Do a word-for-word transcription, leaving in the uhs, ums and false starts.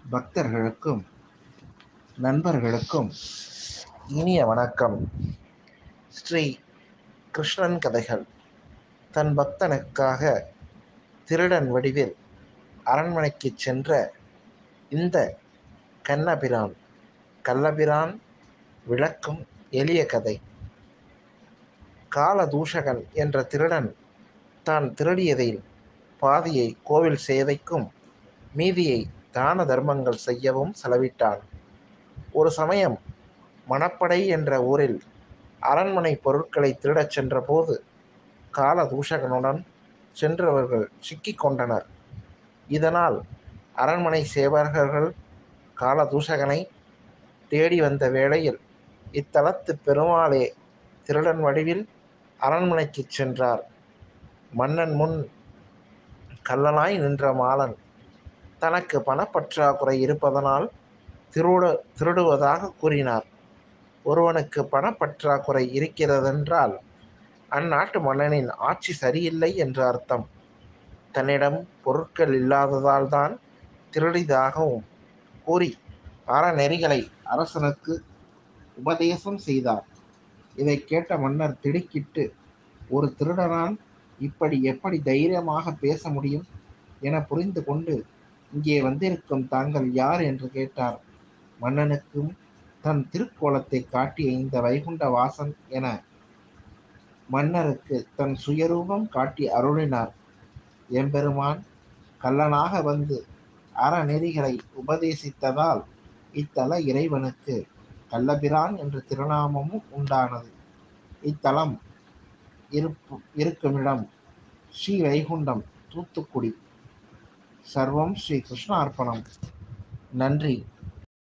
பக்தர்களுக்கும் நண்பர்களுக்கும் இனிய வணக்கம். ஸ்ரீ கிருஷ்ணன் கதைகள். தன் பக்தனுக்காக திருடன் வடிவில் அரண்மனைக்கு சென்ற இந்த கண்ணபிரான் கள்ளபிரான் விளக்கும் எளிய கதை. காலதூஷகன் என்ற திருடன் தான் திருடியதில் பாதியை கோவில் சேவைக்கும் மீதியை தான தர்மங்கள் செய்யவும் செலவிட்டான். ஒரு சமயம் மணப்படை என்ற ஊரில் அரண்மனை பொருட்களை திருடச் சென்றபோது காலதூஷகனுடன் சென்றவர்கள் சிக்கிக் கொண்டனர். இதனால் அரண்மனை சேவகர்கள் காலதூஷகனை தேடி வந்த வேளையில் இத்தலத்து பெருமாளே திருடன் வடிவில் அரண்மனைக்கு சென்றார். மன்னன் முன் கள்ளனாய் நின்ற மாலன் தனக்கு பணப்பற்றாக்குறை இருப்பதனால் திருட திருடுவதாக கூறினார். ஒருவனுக்கு பணப்பற்றாக்குறை இருக்கிறதென்றால் அந்நாட்டு மன்னனின் ஆட்சி சரியில்லை என்று அர்த்தம். தன்னிடம் பொருட்கள் இல்லாததால் தான் திருடியதாகவும் கூறி அறநெறிகளை அரசனுக்கு உபதேசம் செய்தார். இதை கேட்ட மன்னர் திடுக்கிட்டு, ஒரு திருடனால் இப்படி எப்படி தைரியமாக பேச முடியும் என புரிந்து கொண்டு, இங்கே வந்திருக்கும் தாங்கள் யார் என்று கேட்டார். மன்னனுக்கும் தன் திருக்கோலத்தை காட்டிய இந்த வைகுண்ட வாசன் என மன்னருக்கு தன் சுயரூபம் காட்டி அருளினார். எம்பெருமான் கள்ளனாக வந்து அறநெறிகளை உபதேசித்ததால் இத்தல இறைவனுக்கு கள்ளபிரான் என்ற திருநாமமும் உண்டானது. இத்தலம் இருப்பு இருக்குமிடம் ஸ்ரீ வைகுண்டம், தூத்துக்குடி. சர்வம் ஸ்ரீ கிருஷ்ணார்ப்பணம். நன்றி.